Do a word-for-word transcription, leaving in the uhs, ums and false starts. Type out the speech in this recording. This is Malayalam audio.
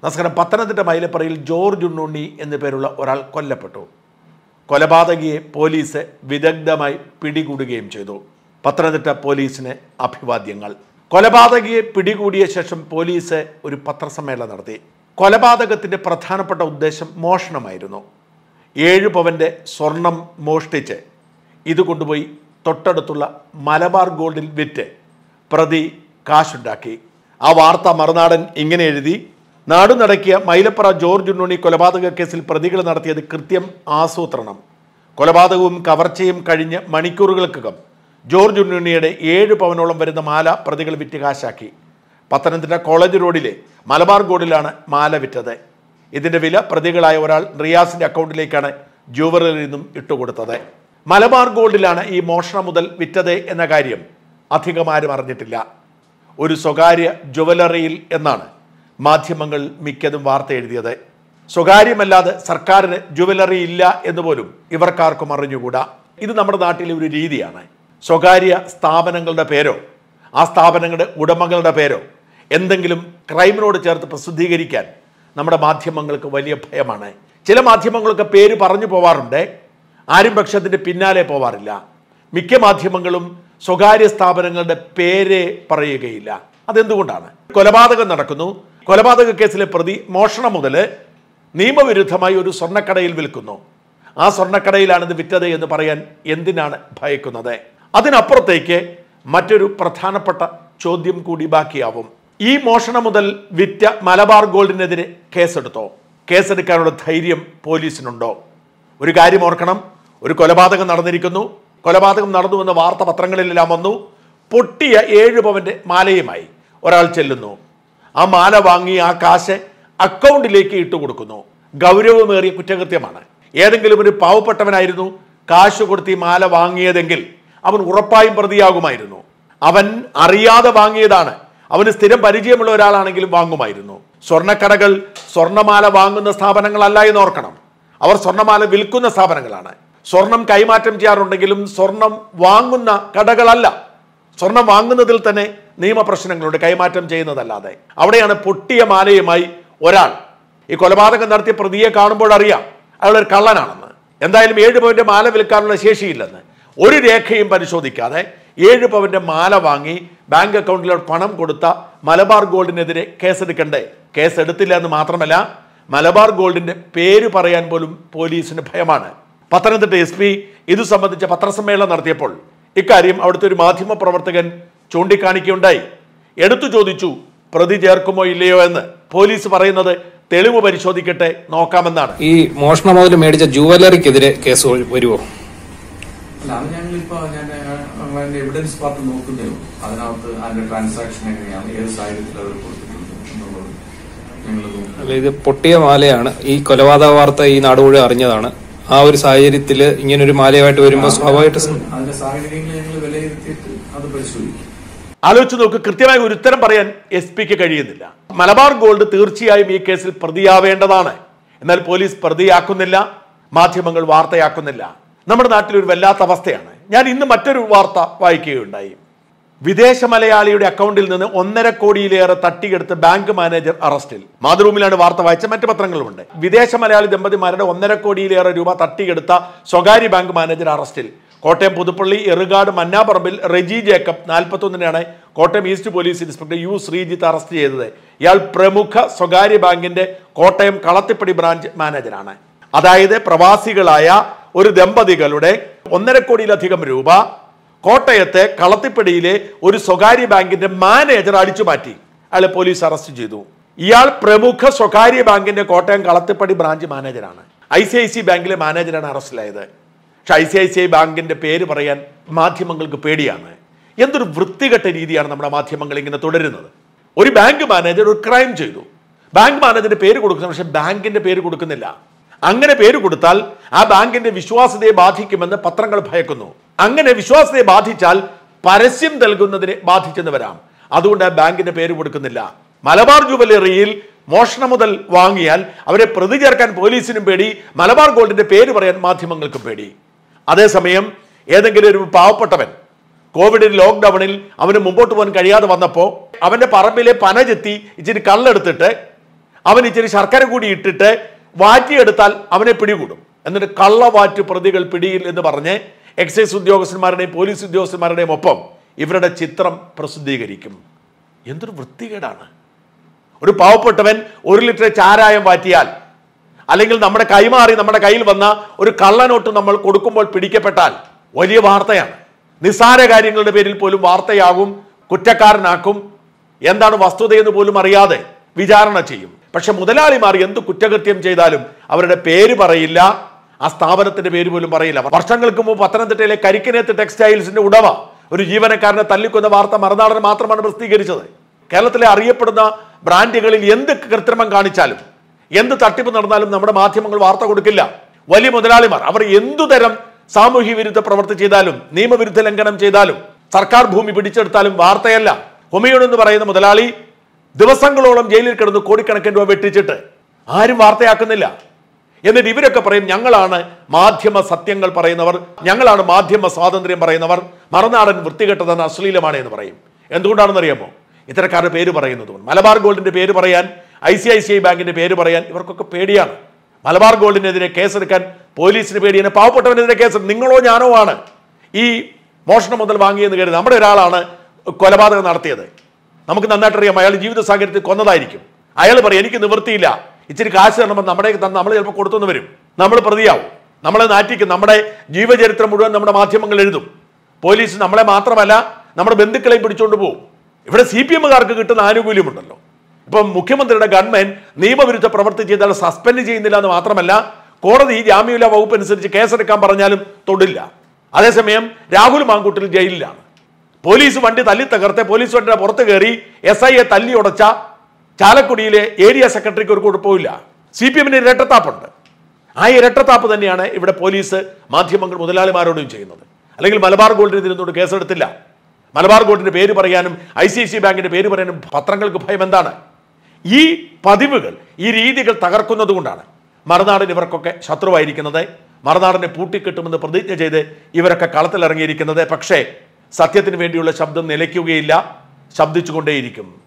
നമസ്കാരം. പത്തനംതിട്ട മൈലപ്പറയിൽ ജോർജ് ഉണ്ണുണ്ണി എന്നു പേരുള്ള ഒരാൾ കൊല്ലപ്പെട്ടു. കൊലപാതകിയെ പോലീസ് വിദഗ്ധമായി പിടികൂടുകയും ചെയ്തു. പത്തനംതിട്ട പോലീസിന് അഭിവാദ്യങ്ങൾ. കൊലപാതകിയെ പിടികൂടിയ ശേഷം പോലീസ് ഒരു പത്രസമ്മേളനം നടത്തി. കൊലപാതകത്തിൻ്റെ പ്രധാനപ്പെട്ട ഉദ്ദേശം മോഷണമായിരുന്നു. ഏഴ് പവൻ്റെ സ്വർണം മോഷ്ടിച്ച് ഇത് കൊണ്ടുപോയി തൊട്ടടുത്തുള്ള മലബാർ ഗോൾഡിൽ വിറ്റ് പ്രതി കാശുണ്ടാക്കി. ആ വാർത്ത മറുനാടൻ ഇങ്ങനെ എഴുതി: നാടുനടക്കിയ മൈലപ്പറ ജോർജ് ഉണ്ണുണ്ണി കൊലപാതക കേസിൽ പ്രതികൾ നടത്തിയത് കൃത്യം ആസൂത്രണം. കൊലപാതകവും കവർച്ചയും കഴിഞ്ഞ് മണിക്കൂറുകൾക്കകം ജോർജ് ഉണ്ണുണ്ണിയുടെ ഏഴ് പവനോളം വരുന്ന മാല പ്രതികൾ വിറ്റ് കാശാക്കി. പത്തനംതിട്ട കോളേജ് റോഡിലെ മലബാർ ഗോൾഡിലാണ് മാല വിറ്റത്. ഇതിൻ്റെ വില പ്രതികളായ ഒരാൾ റിയാസിൻ്റെ അക്കൗണ്ടിലേക്കാണ് ജുവലറിയിൽ നിന്നും ഇട്ടുകൊടുത്തത്. മലബാർ ഗോൾഡിലാണ് ഈ മോഷണം മുതൽ വിറ്റത് എന്ന കാര്യം അധികമാരും അറിഞ്ഞിട്ടില്ല. ഒരു സ്വകാര്യ ജുവലറിയിൽ എന്നാണ് മാധ്യമങ്ങൾ മിക്കതും വാർത്ത എഴുതിയത്. സ്വകാര്യമല്ലാതെ സർക്കാരിന് ജുവലറി ഇല്ല എന്ന് പോലും ഇവർക്കാർക്കും അറിഞ്ഞുകൂടാ. ഇത് നമ്മുടെ നാട്ടിലെ ഒരു രീതിയാണ്. സ്വകാര്യ സ്ഥാപനങ്ങളുടെ പേരോ ആ സ്ഥാപനങ്ങളുടെ ഉടമകളുടെ പേരോ എന്തെങ്കിലും ക്രൈമിനോട് ചേർത്ത് പ്രസിദ്ധീകരിക്കാൻ നമ്മുടെ മാധ്യമങ്ങൾക്ക് വലിയ ഭയമാണ്. ചില മാധ്യമങ്ങളൊക്കെ പേര് പറഞ്ഞു പോവാറുണ്ട്, ആരും പക്ഷെ അതിൻ്റെ പിന്നാലെ പോവാറില്ല. മിക്ക മാധ്യമങ്ങളും സ്വകാര്യ സ്ഥാപനങ്ങളുടെ പേര് പറയുകയില്ല. അതെന്തുകൊണ്ടാണ്? കൊലപാതകം നടക്കുന്നു. കൊലപാതക കേസിലെ പ്രതി മോഷണം മുതൽ നിയമവിരുദ്ധമായി ഒരു സ്വർണ്ണക്കടയിൽ വിൽക്കുന്നു. ആ സ്വർണ്ണക്കടയിലാണ് ഇത് വിറ്റത് എന്ന് പറയാൻ എന്തിനാണ് ഭയക്കുന്നത്? അതിനപ്പുറത്തേക്ക് മറ്റൊരു പ്രധാനപ്പെട്ട ചോദ്യം കൂടി ബാക്കിയാവും. ഈ മോഷണം മുതൽ വിറ്റ മലബാർ ഗോൾഡിനെതിരെ കേസെടുത്തോ? കേസെടുക്കാനുള്ള ധൈര്യം പോലീസിനുണ്ടോ? ഒരു കാര്യം ഓർക്കണം, ഒരു കൊലപാതകം നടന്നിരിക്കുന്നു. കൊലപാതകം നടന്നുവെന്ന വാർത്ത പത്രങ്ങളിലെല്ലാം വന്നു. പൊട്ടിയ ഏഴ് പവൻ്റെ മാലയുമായി ഒരാൾ ചെല്ലുന്നു. ആ മാല വാങ്ങി ആ കാശ് അക്കൗണ്ടിലേക്ക് ഇട്ടു കൊടുക്കുന്നു. ഗൗരവമേറിയ കുറ്റകൃത്യമാണ്. ഏതെങ്കിലും ഒരു പാവപ്പെട്ടവനായിരുന്നു കാശ് കൊടുത്ത് ഈ മാല വാങ്ങിയതെങ്കിൽ അവൻ ഉറപ്പായും പ്രതിയാകുമായിരുന്നു. അവൻ അറിയാതെ വാങ്ങിയതാണ്. അവന് സ്ഥിരം പരിചയമുള്ള ഒരാളാണെങ്കിലും വാങ്ങുമായിരുന്നു. സ്വർണ്ണക്കടകൾ സ്വർണ്ണമാല വാങ്ങുന്ന സ്ഥാപനങ്ങളല്ല എന്ന് ഓർക്കണം. അവർ സ്വർണ്ണമാല വിൽക്കുന്ന സ്ഥാപനങ്ങളാണ്. സ്വർണം കൈമാറ്റം ചെയ്യാറുണ്ടെങ്കിലും സ്വർണം വാങ്ങുന്ന കടകളല്ല. സ്വർണം വാങ്ങുന്നതിൽ തന്നെ നിയമപ്രശ്നങ്ങളുണ്ട്, കൈമാറ്റം ചെയ്യുന്നതല്ലാതെ. അവിടെയാണ് പൊട്ടിയ മാലയുമായി ഒരാൾ ഈ കൊലപാതകം നടത്തിയ പ്രതിയെ കാണുമ്പോൾ അറിയാം അയാളൊരു കള്ളനാണെന്ന്. എന്തായാലും ഏഴ് പവൻ്റെ മാല വിൽക്കാനുള്ള ശേഷിയില്ലെന്ന്. ഒരു രേഖയും പരിശോധിക്കാതെ ഏഴ് പവൻ്റെ മാല വാങ്ങി ബാങ്ക് അക്കൗണ്ടിലോട്ട് പണം കൊടുത്ത മലബാർ ഗോൾഡിനെതിരെ കേസെടുക്കണ്ടേ? കേസെടുത്തില്ല എന്ന് മാത്രമല്ല, മലബാർ ഗോൾഡിൻ്റെ പേര് പറയാൻ പോലും പോലീസിന് ഭയമാണ്. പത്തനംതിട്ട എസ് പി ഇതു സംബന്ധിച്ച പത്രസമ്മേളനം നടത്തിയപ്പോൾ ഇക്കാര്യം അവിടുത്തെ ഒരു മാധ്യമ പ്രവർത്തകൻ ചൂണ്ടിക്കാണിക്കുകയുണ്ടായി. എടുത്തു ചോദിച്ചു, പ്രതി ചേർക്കുമോ ഇല്ലയോ എന്ന്. പോലീസ് പറയുന്നത് തെളിവ് പരിശോധിക്കട്ടെ, നോക്കാമെന്നാണ്. ഈ മോഷണം മുതൽ മേടിച്ച ജുവലറിക്കെതിരെ കേസ് വരുമോ? അല്ല, അത് ഞങ്ങളിപ്പോ ഞാൻ എവിഡൻസ് പാർട്ട് നോക്കുന്നേ ഉള്ളൂ. അതിനകത്ത് അതിന്റെ ട്രാൻസാക്ഷൻ എങ്ങനെയാണ്, ഏത് സാഹചര്യത്തിൽ അവർ കൊടുത്തിട്ടുണ്ട് എന്നുള്ളത് ഞങ്ങൾ നോക്കും. അല്ല, ഇത് പൊട്ടിയ മാലയാണ്. ഈ കൊലപാതക വാർത്ത ഈ നാട് മുഴുവൻ അറിഞ്ഞതാണ്. ആ ഒരു സാഹചര്യത്തിൽ ഇങ്ങനൊരു മാലയായിട്ട് വരുമ്പോൾ സ്വാഭാവികമായിട്ട് അതിന്റെ സാഹചര്യങ്ങൾ ഞങ്ങൾ വിലയിരുത്തിയിട്ട് അത് പരിശോധിക്കും. ആലോചിച്ച് നോക്ക്. കൃത്യമായ ഒരു ഉത്തരം പറയാൻ എസ് പിക്ക് കഴിയുന്നില്ല. മലബാർ ഗോൾഡ് തീർച്ചയായും ഈ കേസിൽ പ്രതിയാവേണ്ടതാണ്. എന്നാൽ പോലീസ് പ്രതിയാക്കുന്നില്ല, മാധ്യമങ്ങൾ വാർത്തയാക്കുന്നില്ല. നമ്മുടെ നാട്ടിൽ ഒരു വല്ലാത്ത അവസ്ഥയാണ്. ഞാൻ ഇന്ന് മറ്റൊരു വാർത്ത വായിക്കുകയുണ്ടായി. വിദേശ മലയാളിയുടെ അക്കൗണ്ടിൽ നിന്ന് ഒന്നര കോടിയിലേറെ തട്ടിയെടുത്ത് ബാങ്ക് മാനേജർ അറസ്റ്റിൽ. മാതൃഭൂമിയിലാണ് വാർത്ത വായിച്ച, മറ്റു പത്രങ്ങളുമുണ്ട്. വിദേശ മലയാളി ദമ്പതിമാരുടെ ഒന്നര കോടിയിലേറെ രൂപ തട്ടിയെടുത്ത സ്വകാര്യ ബാങ്ക് മാനേജർ അറസ്റ്റിൽ. കോട്ടയം പുതുപ്പള്ളി എറുകാട് മന്നാപ്പറമ്പിൽ റെജി ജേക്കബ് നാൽപ്പത്തൊന്നിനാണ് Kottayam east police inspector U Sreejith arrest ചെയ്തത്. ഇയാൾ പ്രമുഖ സ്വകാര്യ ബാങ്കിന്റെ കോട്ടയം കളത്തിപ്പടി ബ്രാഞ്ച് മാനേജറാണ്. അതായത് പ്രവാസികളായ ഒരു ദമ്പതികളുടെ ഒന്നര കോടിയിലധികം രൂപ കോട്ടയത്തെ കളത്തിപ്പടിയിലെ ഒരു സ്വകാര്യ ബാങ്കിന്റെ മാനേജർ അടിച്ചു മാറ്റി. അയാളെ പോലീസ് അറസ്റ്റ് ചെയ്തു. ഇയാൾ പ്രമുഖ സ്വകാര്യ ബാങ്കിന്റെ കോട്ടയം കളത്തിപ്പടി ബ്രാഞ്ച് മാനേജറാണ്. ഐ സി ഐ സി ബാങ്കിലെ മാനേജറാണ് അറസ്റ്റിലായത്. പക്ഷെ I C I C I ബാങ്കിന്റെ പേര് പറയാൻ മാധ്യമങ്ങൾക്ക് പേടിയാണ്. എന്തൊരു വൃത്തികെട്ട രീതിയാണ് നമ്മുടെ മാധ്യമങ്ങൾ ഇങ്ങനെ തുടരുന്നത്. ഒരു ബാങ്ക് മാനേജർ ഒരു ക്രൈം ചെയ്തു, ബാങ്ക് മാനേജറിന്റെ പേര് കൊടുക്കുന്നു, പക്ഷെ ബാങ്കിന്റെ പേര് കൊടുക്കുന്നില്ല. അങ്ങനെ പേര് കൊടുത്താൽ ആ ബാങ്കിന്റെ വിശ്വാസ്യതയെ ബാധിക്കുമെന്ന് പത്രങ്ങൾ ഭയക്കുന്നു. അങ്ങനെ വിശ്വാസ്യതയെ ബാധിച്ചാൽ പരസ്യം നൽകുന്നതിനെ ബാധിച്ചെന്ന് വരാം. അതുകൊണ്ട് ആ ബാങ്കിന്റെ പേര് കൊടുക്കുന്നില്ല. മലബാർ ജുവലറിയിൽ മോഷണം മുതൽ വാങ്ങിയാൽ അവരെ പ്രതി ചേർക്കാൻ പോലീസിനും പേടി, മലബാർ ഗോൾഡിന്റെ പേര് പറയാൻ മാധ്യമങ്ങൾക്കും പേടി. അതേസമയം ഏതെങ്കിലും ഒരു പാവപ്പെട്ടവൻ കോവിഡ് ലോക്ക്ഡൌണിൽ അവന് മുമ്പോട്ട് പോകാൻ കഴിയാതെ വന്നപ്പോൾ അവന്റെ പറമ്പിലെ പന ചെത്തി ഇച്ചിരി കള്ളെടുത്തിട്ട് അവൻ ഇച്ചിരി ശർക്കര കൂടി ഇട്ടിട്ട് വാറ്റിയെടുത്താൽ അവനെ പിടികൂടും. എന്നിട്ട് കള്ളവാറ്റ് പ്രതികൾ പിടിയിൽ എന്ന് പറഞ്ഞ് എക്സൈസ് ഉദ്യോഗസ്ഥന്മാരുടെയും പോലീസ് ഉദ്യോഗസ്ഥന്മാരുടെയും ഒപ്പം ഇവരുടെ ചിത്രം പ്രസിദ്ധീകരിക്കും. എന്തൊരു വൃത്തികേടാണ്. ഒരു പാവപ്പെട്ടവൻ ഒരു ലിറ്റർ ചാരായം വാറ്റിയാൽ, അല്ലെങ്കിൽ നമ്മുടെ കൈമാറി നമ്മുടെ കയ്യിൽ വന്ന ഒരു കള്ളനോട്ട് നമ്മൾ കൊടുക്കുമ്പോൾ പിടിക്കപ്പെട്ടാൽ വലിയ വാർത്തയാണ്. നിസ്സാര കാര്യങ്ങളുടെ പേരിൽ പോലും വാർത്തയാകും, കുറ്റക്കാരനാക്കും. എന്താണ് വസ്തുതയെന്ന് പോലും അറിയാതെ വിചാരണ ചെയ്യും. പക്ഷെ മുതലാളിമാർ എന്ത് കുറ്റകൃത്യം ചെയ്താലും അവരുടെ പേര് പറയില്ല, ആ സ്ഥാപനത്തിന്റെ പേര് പോലും പറയില്ല. വർഷങ്ങൾക്ക് മുമ്പ് പത്തനംതിട്ടയിലെ കരിക്കനേത്ത് ടെക്സ്റ്റൈൽസിന്റെ ഉടമ ഒരു ജീവനക്കാരനെ തല്ലിക്കൊന്ന വാർത്ത മറുനാടൻ മാത്രമാണ് പ്രസിദ്ധീകരിച്ചത്. കേരളത്തിലെ അറിയപ്പെടുന്ന ബ്രാൻഡുകളിൽ എന്ത് കൃത്രിമം കാണിച്ചാലും എന്ത് തട്ടിപ്പ് നടന്നാലും നമ്മുടെ മാധ്യമങ്ങൾ വാർത്ത കൊടുക്കില്ല. വലിയ മുതലാളിമാർ അവർ എന്തുതരം സാമൂഹ്യ വിരുദ്ധ പ്രവൃത്തി ചെയ്താലും നിയമവിരുദ്ധ ലംഘനം ചെയ്താലും സർക്കാർ ഭൂമി പിടിച്ചെടുത്താലും വാർത്തയല്ല. ഹുമയൂൺ എന്ന് പറയുന്ന മുതലാളി ദിവസങ്ങളോളം ജയിലിൽ കിടന്ന് കോടിക്കണക്കിന് രൂപ വെട്ടിച്ചിട്ട് ആരും വാർത്തയാക്കുന്നില്ല. എന്നിട്ട് ഇവരൊക്കെ പറയും ഞങ്ങളാണ് മാധ്യമ സത്യങ്ങൾ പറയുന്നവർ, ഞങ്ങളാണ് മാധ്യമ സ്വാതന്ത്ര്യം പറയുന്നവർ, മറുനാടൻ വൃത്തികെട്ടതെന്ന് അശ്ലീലമാണ് എന്ന് പറയും. എന്തുകൊണ്ടാണെന്ന് അറിയാമോ? ഇത്തരക്കാരുടെ പേര് പറയുന്നത്. മലബാർ ഗോൾഡിന്റെ പേര് പറയാൻ, I C I C I ബാങ്കിന്റെ പേര് പറയാൻ ഇവർക്കൊക്കെ പേടിയാണ്. മലബാർ ഗോൾഡിനെതിരെ കേസെടുക്കാൻ പോലീസിന് പേടിയാണ്. പാവപ്പെട്ടവനെതിരെ കേസ് നിങ്ങളോ ഞാനോ ആണ് ഈ മോഷണം മുതൽ വാങ്ങിയെന്ന് കരുതി നമ്മുടെ ഒരാളാണ് കൊലപാതകം നടത്തിയത്. നമുക്ക് നന്നായിട്ടറിയാം അയാൾ ജീവിത സാഹചര്യത്തിൽ കൊന്നതായിരിക്കും. അയാൾ പറയും എനിക്ക് നിവൃത്തിയില്ല, ഇച്ചിരി കാശ് തരണമ്പോൾ നമ്മുടെ തന്ന് നമ്മൾ ചിലപ്പോൾ കൊടുത്തുനിന്ന് വരും, നമ്മൾ പ്രതിയാവും, നമ്മളെ നാറ്റിക്കും, നമ്മുടെ ജീവചരിത്രം മുഴുവൻ നമ്മുടെ മാധ്യമങ്ങൾ എഴുതും. പോലീസ് നമ്മളെ മാത്രമല്ല നമ്മുടെ ബന്ധുക്കളെയും പിടിച്ചുകൊണ്ട് പോകും. ഇവിടെ സി പി എമ്മുകാർക്ക് കിട്ടുന്ന ആനുകൂല്യമുണ്ടല്ലോ. ഇപ്പം മുഖ്യമന്ത്രിയുടെ ഗവൺമെന്റ് നിയമവിരുദ്ധ പ്രവൃത്തി ചെയ്താൽ സസ്പെൻഡ് ചെയ്യുന്നില്ല എന്ന് മാത്രമല്ല, കോടതി ജാമ്യമില്ലാ വകുപ്പ് അനുസരിച്ച് കേസെടുക്കാൻ പറഞ്ഞാലും തൊടില്ല. അതേസമയം രാഹുൽ മാങ്കൂട്ടിൽ ജയിലിലാണ്. പോലീസ് വണ്ടി തല്ലി തകർത്ത് പോലീസ് വണ്ടിയുടെ പുറത്ത് കയറി എസ് ഐയെ തല്ലി ഉടച്ച ചാലക്കുടിയിലെ ഏരിയ സെക്രട്ടറിക്ക് ഒരു കുഴപ്പമില്ല. സി പി എമ്മിന് ഇരട്ടത്താപ്പുണ്ട്. ആ ഇരട്ടത്താപ്പ് തന്നെയാണ് ഇവിടെ പോലീസ് മാധ്യമങ്ങൾ മുതലാളിമാരോടും ചെയ്യുന്നത്. അല്ലെങ്കിൽ മലബാർ ഗോൾഡിന് ഇതിനോട് കേസെടുത്തില്ല. മലബാർ ഗോൾഡിന്റെ പേര് പറയാനും ഐ സി ഐ സി ബാങ്കിന്റെ പേര് പറയാനും പത്രങ്ങൾക്ക് ഭയം എന്താണ്? ഈ പതിവുകൾ, ഈ രീതികൾ തകർക്കുന്നത് കൊണ്ടാണ് മറുനാടിന് ഇവർക്കൊക്കെ ശത്രുവായിരിക്കുന്നത്. മറുനാടിനെ പൂട്ടിക്കെട്ടുമെന്ന് പ്രതിജ്ഞ ചെയ്ത് ഇവരൊക്കെ കളത്തിലിറങ്ങിയിരിക്കുന്നത്. പക്ഷേ സത്യത്തിന് വേണ്ടിയുള്ള ശബ്ദം നിലയ്ക്കുകയില്ല, ശബ്ദിച്ചുകൊണ്ടേയിരിക്കും.